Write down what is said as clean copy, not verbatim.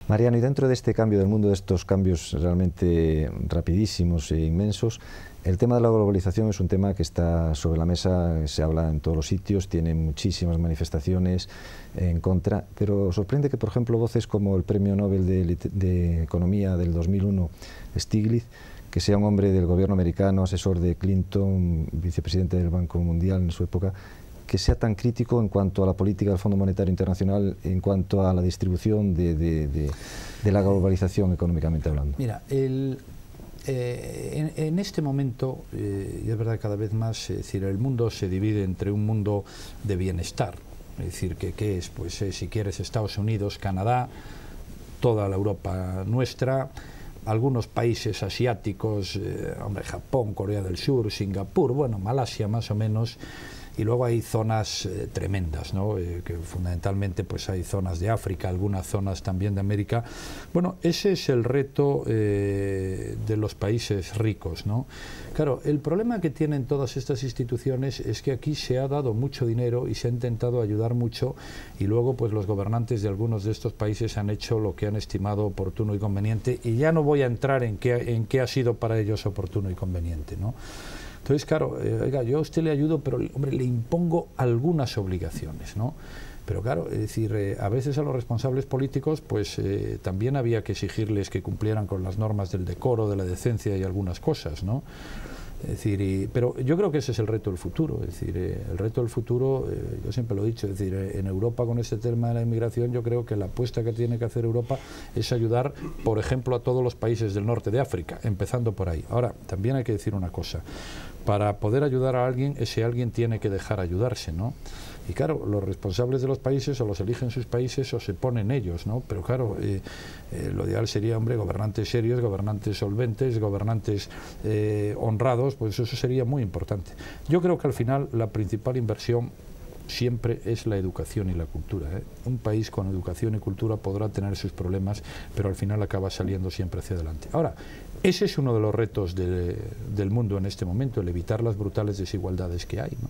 Mariano, y dentro de este cambio del mundo, de estos cambios realmente rapidísimos e inmensos, el tema de la globalización es un tema que está sobre la mesa, se habla en todos los sitios, tiene muchísimas manifestaciones en contra, pero sorprende que, por ejemplo, voces como el Premio Nobel de Economía del 2001, Stiglitz, que sea un hombre del gobierno americano, asesor de Clinton, vicepresidente del Banco Mundial en su época, que sea tan crítico en cuanto a la política del Fondo Monetario Internacional, en cuanto a la distribución de la globalización económicamente hablando. Mira, en este momento, y es verdad cada vez más, es decir, el mundo se divide entre un mundo de bienestar, es decir, ¿qué es? Pues si quieres Estados Unidos, Canadá, toda la Europa nuestra, algunos países asiáticos, hombre, Japón, Corea del Sur, Singapur, bueno, Malasia más o menos. Y luego hay zonas tremendas, ¿no? Que fundamentalmente pues hay zonas de África, algunas zonas también de América. Bueno, ese es el reto de los países ricos, ¿no? Claro, el problema que tienen todas estas instituciones es que aquí se ha dado mucho dinero y se ha intentado ayudar mucho, y luego pues los gobernantes de algunos de estos países han hecho lo que han estimado oportuno y conveniente, y ya no voy a entrar en qué ha sido para ellos oportuno y conveniente, ¿no? Entonces, claro, oiga, yo a usted le ayudo, pero, hombre, le impongo algunas obligaciones, ¿no? Pero claro, es decir, a veces a los responsables políticos, pues también había que exigirles que cumplieran con las normas del decoro, de la decencia y algunas cosas, ¿no? Es decir, pero yo creo que ese es el reto del futuro, es decir, el reto del futuro, yo siempre lo he dicho, es decir, en Europa con este tema de la inmigración, yo creo que la apuesta que tiene que hacer Europa es ayudar, por ejemplo, a todos los países del norte de África, empezando por ahí. Ahora, también hay que decir una cosa, para poder ayudar a alguien, ese alguien tiene que dejar ayudarse, ¿no? Y claro, los responsables de los países o los eligen sus países o se ponen ellos, ¿no? Pero claro, lo ideal sería, hombre, gobernantes serios, gobernantes solventes, gobernantes honrados, pues eso sería muy importante. Yo creo que al final la principal inversión siempre es la educación y la cultura, ¿eh? Un país con educación y cultura podrá tener sus problemas, pero al final acaba saliendo siempre hacia adelante. Ahora, ese es uno de los retos del mundo en este momento, el evitar las brutales desigualdades que hay, ¿no?